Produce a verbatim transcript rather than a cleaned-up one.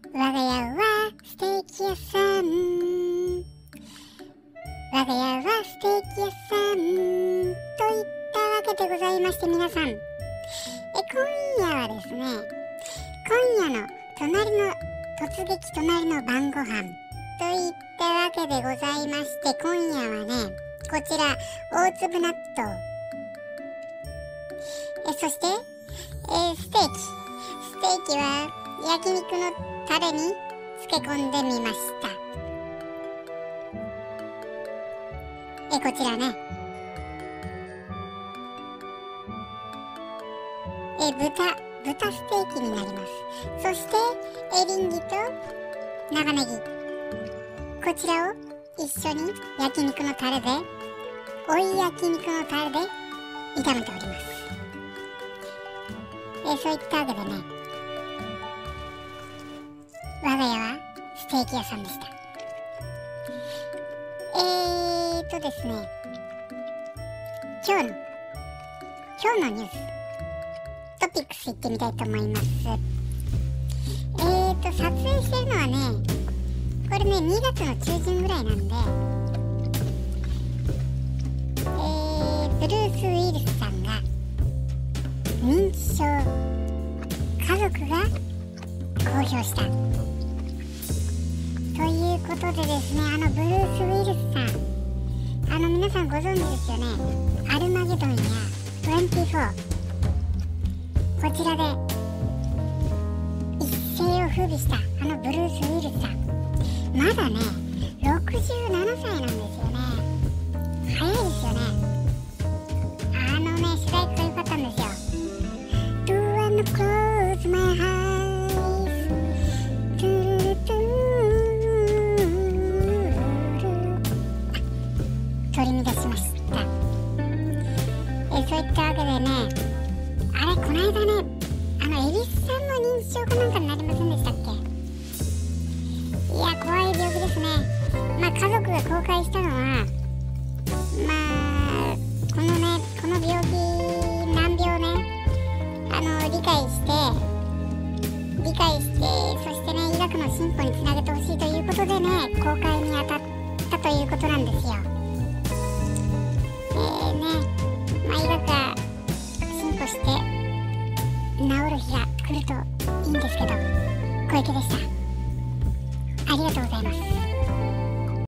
我が家はステーキ屋さん。我が家はステーキ屋さん。といったわけでございまして、皆さん。え、今夜はですね、今夜の隣の突撃隣の晩ご飯といったわけでございまして、今夜はね、こちら、大粒納豆。え、そして、えー、ステーキ。ステーキは焼肉のタレに漬け込んでみました。え、こちらね。え、豚、豚ステーキになります。そして、エリンギと長ネギ。こちらを一緒に焼肉のタレで、追い焼肉のタレで炒めております。え、そういったわけでね、我が家はステーキ屋さんでした。えーとですね、今日の、今日のニュース、トピックスいってみたいと思います。えーと、撮影してるのはね、これね、にがつの中旬ぐらいなんで、えー、ブルース・ウィリスさんが、認知症、家族が公表した。ということでですね、あのブルース・ウィリスさん、あの皆さんご存知ですよね。アルマゲドンやにじゅうよん、こちらで一世を風靡したあのブルース・ウィリスさん、まだねろくじゅうななさいなんですよね。早いですよね。あのね、主題歌良かったんですよ。 Do and close my eyes トゥルルトゥ取り乱しました。え、そういったわけでね、あれ、この間ね、あの、恵比寿さんの認知症かなんかになりませんでしたっけ？いや、怖い病気ですね。まあ、家族が公開したのは、まあ、このね、この病気、難病ね、あの、理解して、理解して、そしてね、医学の進歩につなげてほしいということでね、公開に当たったということなんですよ。えーね、まあ、医学が進歩して治る日が来るといいんですけど、小池でした。